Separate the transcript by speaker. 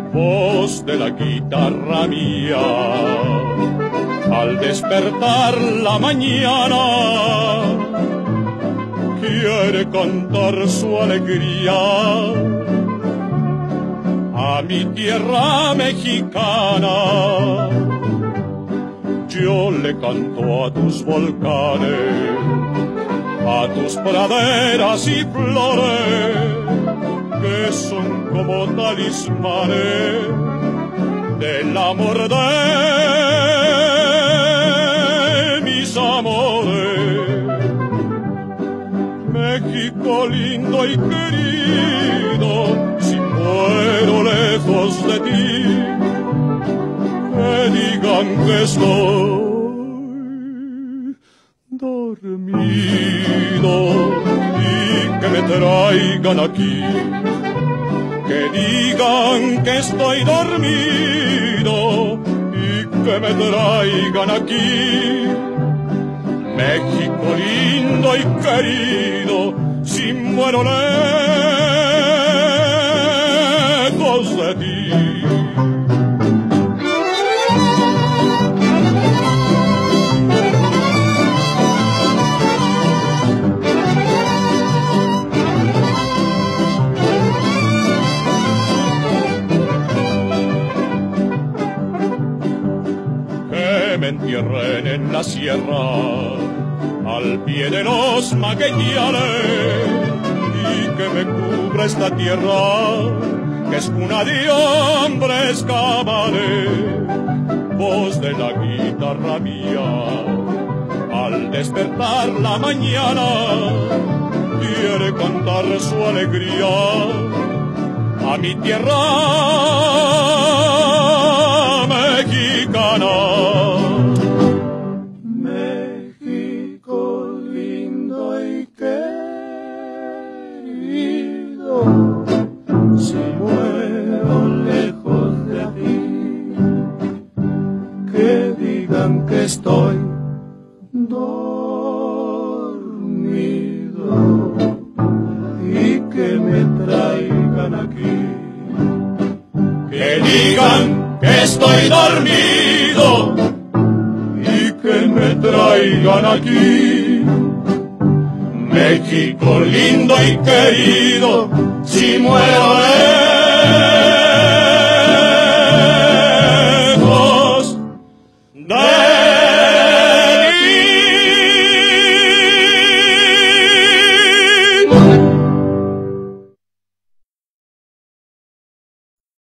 Speaker 1: voz de la guitarra mía, al despertar la mañana, quiere cantar su alegría a mi tierra mexicana. Yo le canto a tus volcanes, a tus praderas y flores, que son como talismanes del amor de mis amores. México lindo y querido, si muero lejos de ti, que digan que estoy dormido y que me traigan aquí. Que digan que estoy dormido y que me traigan aquí. México lindo y querido, si muero lejos de ti. Me entierren en la sierra, al pie de los magueyales, y que me cubra esta tierra, que es cuna de hombres cabales. Voz de la guitarra mía, al despertar la mañana, quiere cantar su alegría a mi tierra mexicana.
Speaker 2: Si muero lejos de aquí, que digan que estoy dormido y que me traigan aquí.
Speaker 1: Que digan que estoy dormido
Speaker 2: y que me traigan aquí.
Speaker 1: México lindo y querido, si muero